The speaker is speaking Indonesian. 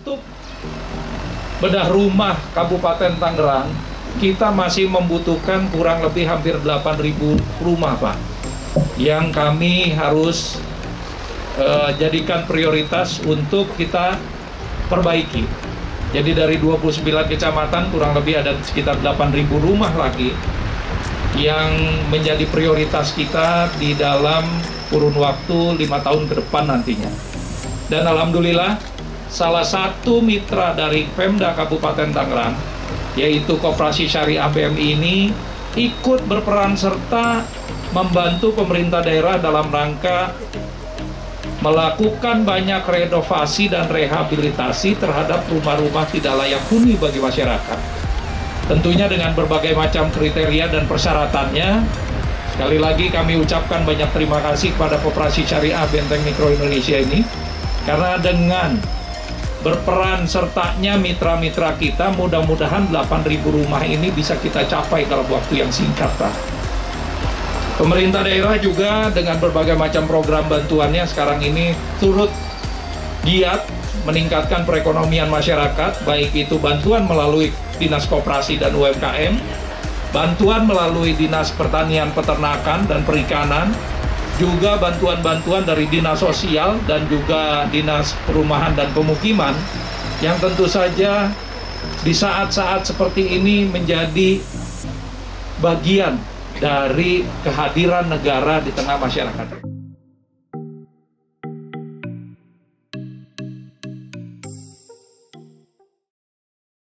untuk bedah rumah Kabupaten Tangerang, kita masih membutuhkan kurang lebih hampir 8.000 rumah, Pak, yang kami harus jadikan prioritas untuk kita perbaiki. Jadi dari 29 kecamatan kurang lebih ada sekitar 8.000 rumah lagi yang menjadi prioritas kita di dalam kurun waktu 5 tahun ke depan nantinya. Dan alhamdulillah salah satu mitra dari Pemda Kabupaten Tangerang, yaitu Koperasi Syariah BMI ini, ikut berperan serta membantu pemerintah daerah dalam rangka melakukan banyak renovasi dan rehabilitasi terhadap rumah-rumah tidak layak huni bagi masyarakat. Tentunya dengan berbagai macam kriteria dan persyaratannya. Sekali lagi kami ucapkan banyak terima kasih kepada Koperasi Syariah Benteng Mikro Indonesia ini, karena dengan berperan sertanya mitra-mitra kita, mudah-mudahan 8.000 rumah ini bisa kita capai dalam waktu yang singkat, Pak. Pemerintah daerah juga dengan berbagai macam program bantuannya sekarang ini turut giat meningkatkan perekonomian masyarakat, baik itu bantuan melalui Dinas Koperasi dan UMKM, bantuan melalui Dinas Pertanian, Peternakan, dan Perikanan, juga bantuan-bantuan dari Dinas Sosial dan juga Dinas Perumahan dan Pemukiman, yang tentu saja di saat-saat seperti ini menjadi bagian dari kehadiran negara di tengah masyarakat.